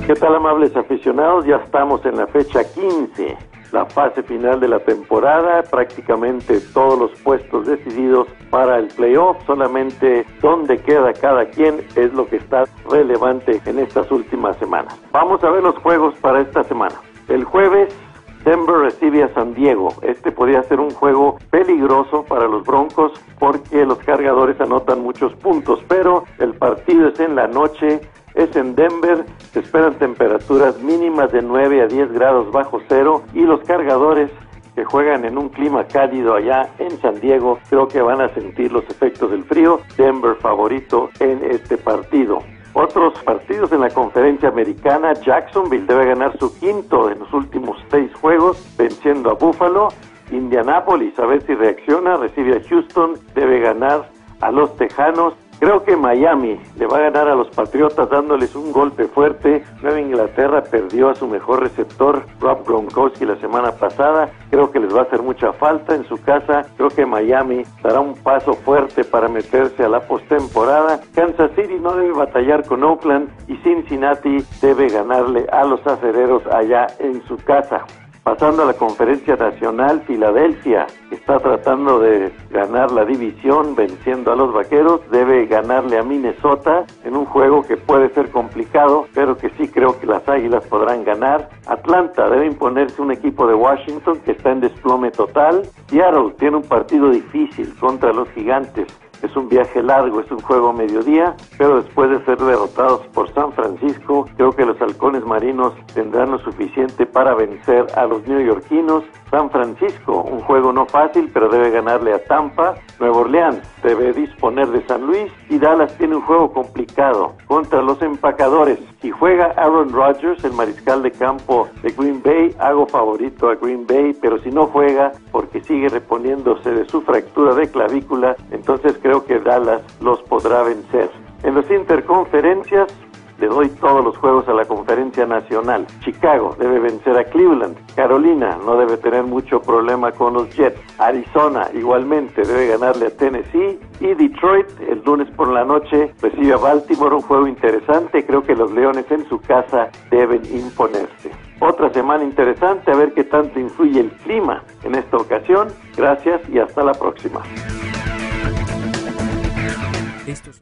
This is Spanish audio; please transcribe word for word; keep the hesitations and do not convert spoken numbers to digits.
¿Qué tal, amables aficionados? Ya estamos en la fecha quince, la fase final de la temporada, prácticamente todos los puestos decididos para el playoff, solamente dónde queda cada quien es lo que está relevante en estas últimas semanas. Vamos a ver los juegos para esta semana. El jueves, Denver recibe a San Diego. Este podría ser un juego peligroso para los Broncos porque los cargadores anotan muchos puntos, pero el partido es en la noche, es en Denver, se esperan temperaturas mínimas de nueve a diez grados bajo cero y los cargadores que juegan en un clima cálido allá en San Diego, creo que van a sentir los efectos del frío. Denver favorito en este partido. Otros partidos en la conferencia americana, Jacksonville debe ganar su quinto en los últimos seis juegos, venciendo a Buffalo. Indianapolis, a ver si reacciona, recibe a Houston, debe ganar a los Tejanos. Creo que Miami le va a ganar a los Patriotas dándoles un golpe fuerte. Nueva Inglaterra perdió a su mejor receptor, Rob Gronkowski, la semana pasada. Creo que les va a hacer mucha falta en su casa. Creo que Miami dará un paso fuerte para meterse a la postemporada. Kansas City no debe batallar con Oakland y Cincinnati debe ganarle a los acereros allá en su casa. Pasando a la conferencia nacional, Filadelfia está tratando de ganar la división venciendo a los Vaqueros, debe ganarle a Minnesota en un juego que puede ser complicado, pero que sí creo que las Águilas podrán ganar. Atlanta debe imponerse un equipo de Washington que está en desplome total. Seattle tiene un partido difícil contra los Gigantes. Es un viaje largo, es un juego a mediodía, pero después de ser derrotados por San Francisco, creo que los halcones marinos tendrán lo suficiente para vencer a los neoyorquinos. San Francisco, un juego no fácil, pero debe ganarle a Tampa. Nueva Orleans debe disponer de San Luis y Dallas tiene un juego complicado contra los empacadores. Si juega Aaron Rodgers, el mariscal de campo de Green Bay, hago favorito a Green Bay, pero si no juega porque sigue reponiéndose de su fractura de clavícula, entonces creo que Dallas los podrá vencer. En las interconferencias, le doy todos los juegos a la conferencia nacional. Chicago debe vencer a Cleveland. Carolina no debe tener mucho problema con los Jets. Arizona igualmente debe ganarle a Tennessee. Y Detroit el lunes por la noche recibe a Baltimore, un juego interesante. Creo que los Leones en su casa deben imponerse. Otra semana interesante, a ver qué tanto influye el clima en esta ocasión. Gracias y hasta la próxima. Estos